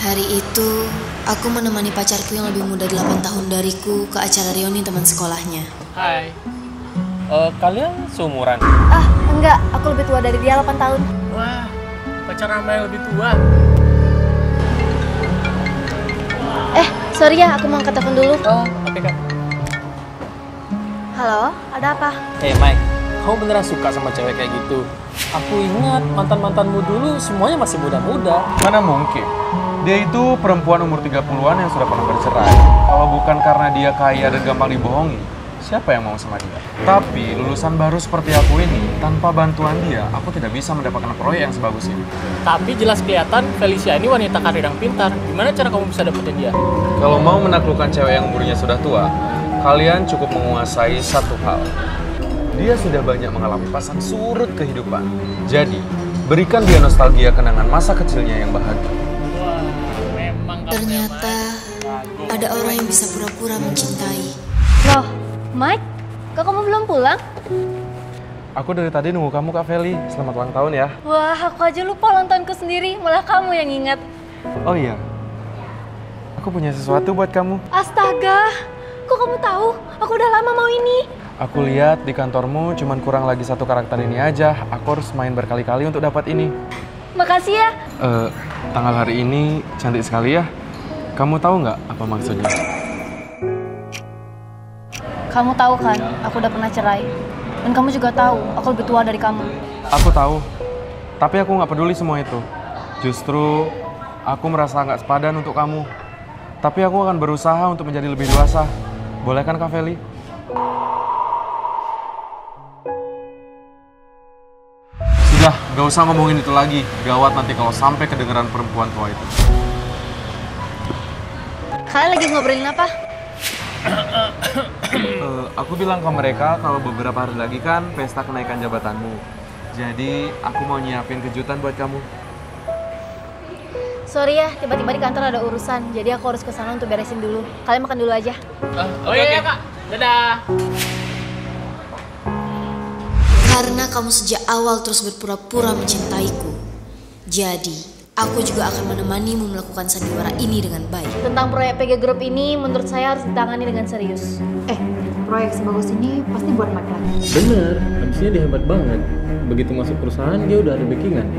Hari itu, aku menemani pacarku yang lebih muda 8 tahun dariku ke acara reuni teman sekolahnya. Hai. Kalian seumuran? Enggak, aku lebih tua dari dia 8 tahun. Wah, pacar sama yang lebih tua. Sorry ya, aku mau angkat telepon dulu. Oh, oke Kak. Halo, ada apa? Hey Mike, kamu beneran suka sama cewek kayak gitu? Aku ingat mantan-mantanmu dulu semuanya masih muda-muda. Mana mungkin? Dia itu perempuan umur 30-an yang sudah pernah bercerai. Kalau bukan karena dia kaya dan gampang dibohongi, siapa yang mau sama dia? Tapi lulusan baru seperti aku ini, tanpa bantuan dia, aku tidak bisa mendapatkan proyek yang sebagus ini. Tapi jelas kelihatan Felicia ini wanita karir yang pintar. Gimana cara kamu bisa dapetin dia? Kalau mau menaklukkan cewek yang umurnya sudah tua, kalian cukup menguasai satu hal. Dia sudah banyak mengalami pasang surut kehidupan. Jadi, berikan dia nostalgia kenangan masa kecilnya yang bahagia. Wah, memang kamu Ternyata ada orang yang bisa pura-pura mencintai. Loh, Mike, kok kamu belum pulang? Aku dari tadi nunggu kamu, Kak Feli. Selamat ulang tahun ya. Wah, aku aja lupa ulang tahunku sendiri, malah kamu yang ingat. Oh iya, aku punya sesuatu buat kamu. Astaga, kok kamu tahu? Aku udah lama mau ini. Aku lihat di kantormu cuman kurang lagi satu karakter ini aja. Aku harus main berkali-kali untuk dapat ini. Makasih ya. Tanggal hari ini cantik sekali ya. Kamu tahu nggak apa maksudnya? Kamu tahu kan, aku udah pernah cerai. Dan kamu juga tahu, aku lebih tua dari kamu. Aku tahu, tapi aku nggak peduli semua itu. Justru aku merasa nggak sepadan untuk kamu. Tapi aku akan berusaha untuk menjadi lebih dewasa. Boleh kan, Kak Feli? Sudah, gak usah ngomongin itu lagi. Gawat nanti kalau sampai kedengeran perempuan tua itu. Kalian lagi ngobrolin apa? Aku bilang ke mereka kalau beberapa hari lagi kan pesta kenaikan jabatanmu. Jadi, aku mau nyiapin kejutan buat kamu. Sorry ya, tiba-tiba di kantor ada urusan. Jadi aku harus ke sana untuk beresin dulu. Kalian makan dulu aja. Oke, Kak. Dadah. Karena kamu sejak awal terus berpura-pura mencintaiku. Jadi, aku juga akan menemanimu melakukan sandiwara ini dengan baik. Tentang proyek PG Group ini, menurut saya harus ditangani dengan serius. Proyek sebagus ini pasti buat Mike lagi. Bener, habisnya dia hebat banget. Begitu masuk perusahaan, dia udah ada backingan.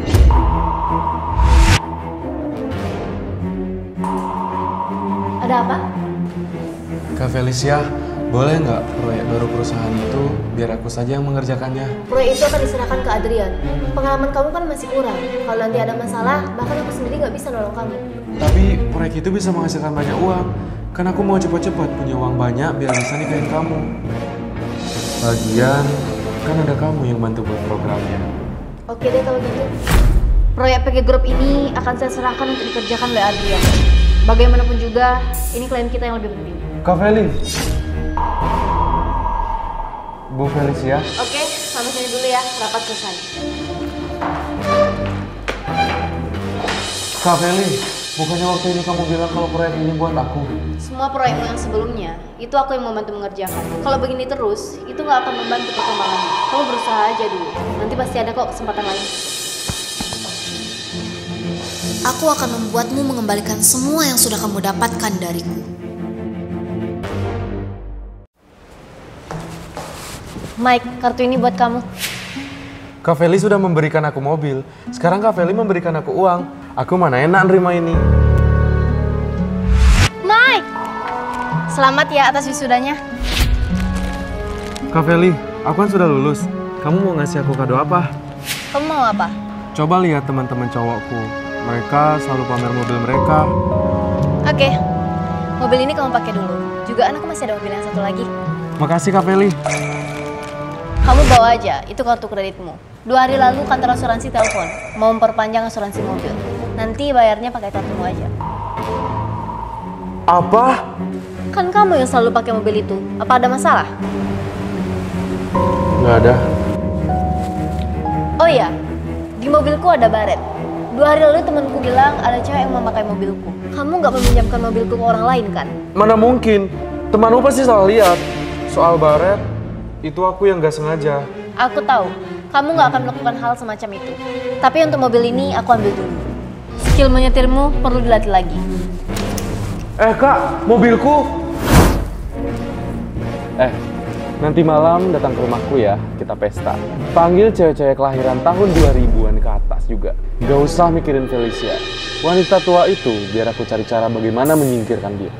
Ada apa? Kak Felicia, boleh nggak proyek baru perusahaan itu biar aku saja yang mengerjakannya? Proyek itu akan diserahkan ke Adrian. Pengalaman kamu kan masih kurang. Kalau nanti ada masalah, bahkan aku sendiri nggak bisa nolong kamu. Tapi proyek itu bisa menghasilkan banyak uang. Kan aku mau cepat-cepat punya uang banyak biar bisa nikahin kamu. Lagian, kan ada kamu yang bantu buat programnya. Oke deh kalau gitu. Proyek PG Group ini akan saya serahkan untuk dikerjakan oleh Adrian. Bagaimanapun juga, ini klien kita yang lebih penting. Kak Feli. Bu Felicia. Oke, sampai sini dulu ya. Rapat selesai. Kak Feli, bukannya waktu ini kamu bilang kalau proyek ini buat aku? Semua proyekmu yang sebelumnya, itu aku yang membantu mengerjakan. Kalau begini terus, itu nggak akan membantu perkembanganmu. Kamu berusaha aja dulu. Nanti pasti ada kok kesempatan lain. Aku akan membuatmu mengembalikan semua yang sudah kamu dapatkan dariku. Mike, kartu ini buat kamu. Kak Feli sudah memberikan aku mobil. Sekarang Kak Feli memberikan aku uang. Aku mana enak nerima ini. Mike! Selamat ya atas wisudanya. Kak Feli, aku kan sudah lulus. Kamu mau ngasih aku kado apa? Kamu mau apa? Coba lihat teman-teman cowokku. Mereka selalu pamer mobil mereka. Oke, mobil ini kamu pakai dulu. Juga anakku masih ada mobil yang satu lagi. Makasih Kak Feli. Kamu bawa aja, itu kartu kreditmu. 2 hari lalu kantor asuransi telepon, mau memperpanjang asuransi mobil. Nanti bayarnya pakai kartumu aja. Apa? Kan kamu yang selalu pakai mobil itu. Apa ada masalah? Nggak ada. Oh iya, di mobilku ada baret. 2 hari lalu temanku bilang ada cewek yang memakai mobilku. Kamu nggak meminjamkan mobilku ke orang lain kan? Mana mungkin? Temanmu pasti salah lihat. Soal baret, itu aku yang nggak sengaja. Aku tahu, kamu nggak akan melakukan hal semacam itu. Tapi untuk mobil ini aku ambil dulu. skill menyetirmu perlu dilatih lagi. Kak, mobilku. Nanti malam datang ke rumahku ya, kita pesta. Panggil cewek-cewek kelahiran tahun 2000-an ke atas juga. Gak usah mikirin Felicia. Wanita tua itu biar aku cari cara bagaimana menyingkirkan dia.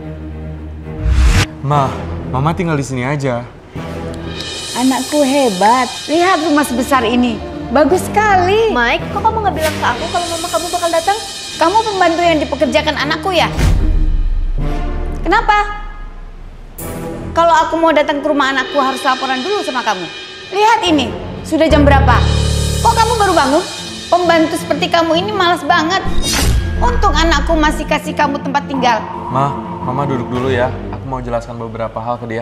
Mama tinggal di sini aja. Anakku hebat. Lihat rumah sebesar ini. Bagus sekali. Mike, kok kamu nggak bilang ke aku kalau mama kamu bakal datang? Kamu pembantu yang dipekerjakan anakku ya? Kenapa? Kalau aku mau datang ke rumah anakku harus laporan dulu sama kamu. Lihat ini, sudah jam berapa? Kok kamu baru bangun? Pembantu seperti kamu ini malas banget. Untung anakku masih kasih kamu tempat tinggal. Mama duduk dulu ya. Aku mau jelaskan beberapa hal ke dia.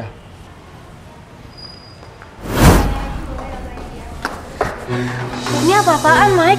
Ini apa-apaan, Mike?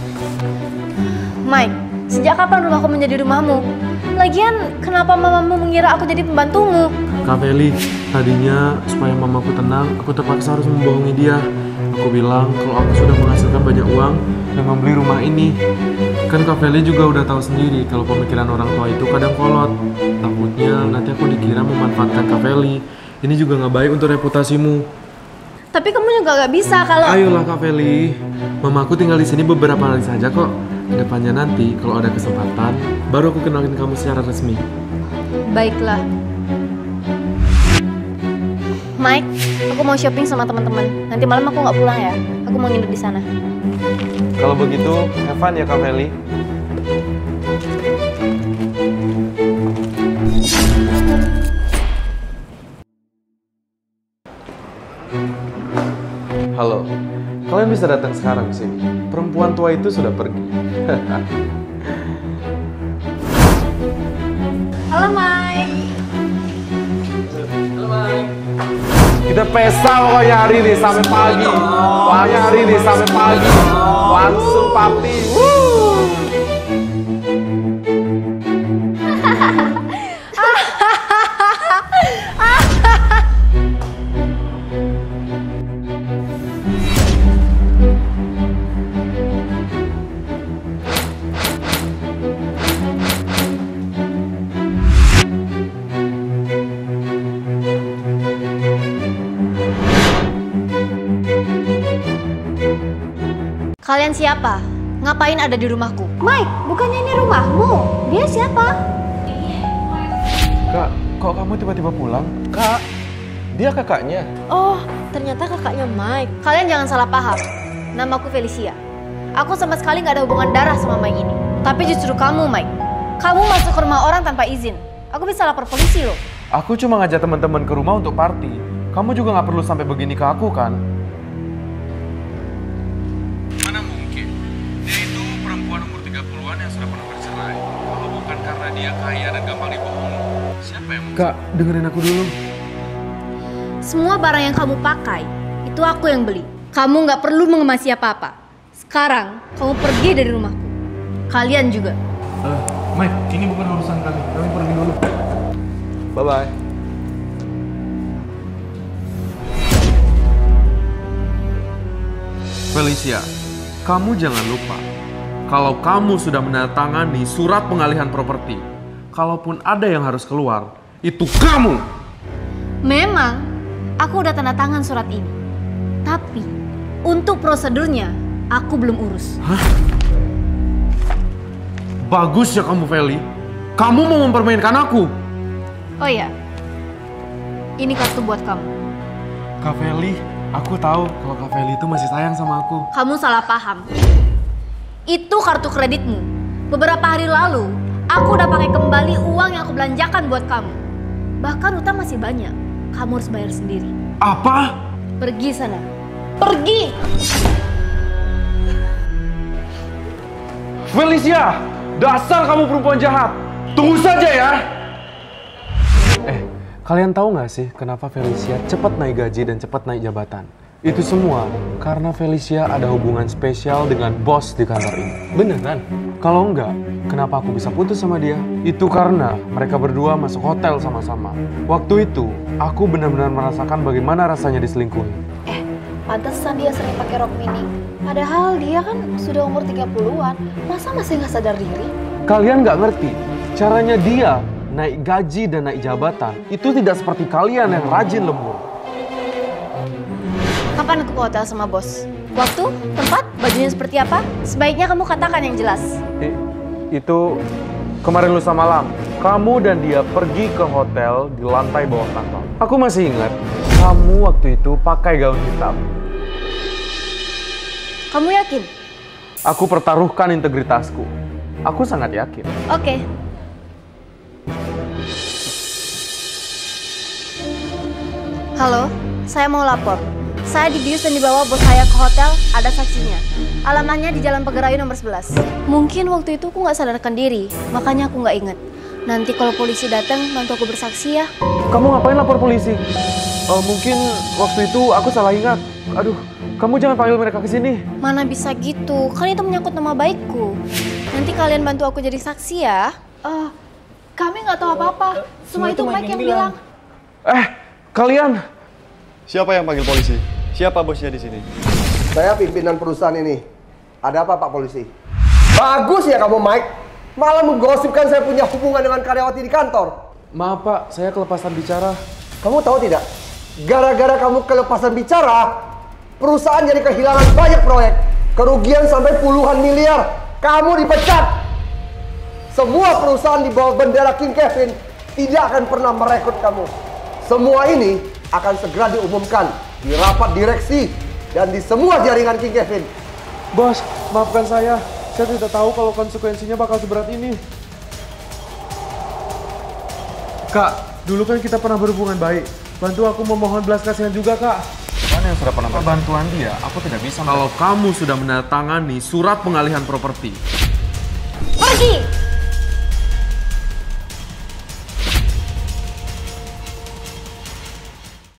Mike, sejak kapan rumahku menjadi rumahmu? Lagian, kenapa mamamu mengira aku jadi pembantumu? Kak Feli, tadinya supaya mamaku tenang, aku terpaksa harus membohongi dia. Aku bilang kalau aku sudah menghasilkan banyak uang dan membeli rumah ini. Kan Kak Feli juga udah tahu sendiri kalau pemikiran orang tua itu kadang kolot. Takutnya nanti aku dikira memanfaatkan Kak Feli. Ini juga nggak baik untuk reputasimu. Tapi kamu juga gak bisa kalau... Ayolah Kak Feli, mamaku tinggal di sini beberapa hari saja kok. Kedepannya nanti kalau ada kesempatan, baru aku kenalin kamu secara resmi. Baiklah. Mike, aku mau shopping sama teman-teman. Nanti malam aku nggak pulang ya. Aku mau nginep di sana. Kalau begitu, have fun ya Kak Feli. Halo, kalian bisa datang sekarang ke sini. Perempuan tua itu sudah pergi. Halo Mike. Kita pesta pokoknya hari ini sampai pagi. Pokoknya hari ini sampai pagi. Langsung papi. Kalian siapa? Ngapain ada di rumahku? Mike, bukannya ini rumahmu. Dia siapa? Kak, kok kamu tiba-tiba pulang? Kak, dia kakaknya. Oh, ternyata kakaknya Mike. Kalian jangan salah paham. Namaku Felicia. Aku sama sekali nggak ada hubungan darah sama Mike ini. Tapi justru kamu, Mike. Kamu masuk ke rumah orang tanpa izin. Aku bisa lapor polisi loh. Aku cuma ngajak teman-teman ke rumah untuk party. Kamu juga nggak perlu sampai begini ke aku kan? Mana mungkin? Dia itu perempuan umur 30-an yang sudah pernah bercerai. Kalau bukan karena dia kaya dan gampang dibohongi, siapa yang mau? Kak, dengerin aku dulu. Semua barang yang kamu pakai, itu aku yang beli. Kamu nggak perlu mengemasi apa-apa. Sekarang, kamu pergi dari rumahku. Kalian juga. Mike, ini bukan urusan kami. Kami pergi dulu. Bye-bye. Felicia, kamu jangan lupa. Kalau kamu sudah menandatangani surat pengalihan properti, kalaupun ada yang harus keluar, itu kamu! Memang, aku udah tanda tangan surat ini. Tapi, untuk prosedurnya, aku belum urus. Hah? Bagus ya kamu, Feli. Kamu mau mempermainkan aku. Oh iya, ini kartu buat kamu. Kak Feli, aku tahu kalau Kak Feli itu masih sayang sama aku. Kamu salah paham. Itu kartu kreditmu. Beberapa hari lalu, aku udah pakai kembali uang yang aku belanjakan buat kamu. Bahkan utang masih banyak. Kamu harus bayar sendiri. Apa? Pergi sana. Pergi! Felicia, dasar kamu perempuan jahat. Tunggu saja ya. Kalian tahu nggak sih kenapa Felicia cepat naik gaji dan cepat naik jabatan? Itu semua karena Felicia ada hubungan spesial dengan bos di kantor ini. Beneran? Kalau enggak, kenapa aku bisa putus sama dia? Itu karena mereka berdua masuk hotel sama-sama. Waktu itu, aku benar-benar merasakan bagaimana rasanya diselingkuhi. Pantesan dia sering pakai rok mini. Padahal dia kan sudah umur 30-an. Masa masih nggak sadar diri? Kalian nggak ngerti, caranya dia naik gaji dan naik jabatan itu tidak seperti kalian yang rajin lembur. Kapan aku ke hotel sama bos? Waktu, tempat, bajunya seperti apa? Sebaiknya kamu katakan yang jelas. Itu kemarin lusa malam, kamu dan dia pergi ke hotel di lantai bawah kantor. Aku masih ingat, kamu waktu itu pakai gaun hitam. Kamu yakin? Aku pertaruhkan integritasku. Aku sangat yakin. Oke. Halo, saya mau lapor. Saya dibius dan dibawa bos saya ke hotel, ada saksinya. Alamatnya di Jalan Pegerayu nomor 11. Mungkin waktu itu aku nggak sadarkan diri, makanya aku nggak inget. Nanti kalau polisi datang, bantu aku bersaksi ya. Kamu ngapain lapor polisi? Mungkin waktu itu aku salah ingat. Aduh, kamu jangan panggil mereka ke sini. Mana bisa gitu, kan itu menyangkut nama baikku. Nanti kalian bantu aku jadi saksi ya. Kami nggak tahu apa-apa. Semua itu Mike yang bilang. Kalian? Siapa yang panggil polisi? Siapa bosnya di sini? Saya pimpinan perusahaan ini. Ada apa Pak Polisi? Bagus ya kamu Mike. Malah menggosipkan saya punya hubungan dengan karyawati di kantor. Maaf Pak, saya kelepasan bicara. Kamu tahu tidak? Gara-gara kamu kelepasan bicara, perusahaan jadi kehilangan banyak proyek. Kerugian sampai puluhan miliar. Kamu dipecat. Semua perusahaan di bawah bendera King Kevin tidak akan pernah merekrut kamu. Semua ini akan segera diumumkan di rapat direksi dan di semua jaringan King Kevin. Bos, maafkan saya. Saya tidak tahu kalau konsekuensinya bakal seberat ini. Kak, dulu kan kita pernah berhubungan baik. Bantu aku memohon belas kasihan juga, Kak. Mana yang sudah pernah bantuan dia? Aku tidak bisa. Kalau kamu sudah menandatangani surat pengalihan properti. Pergi!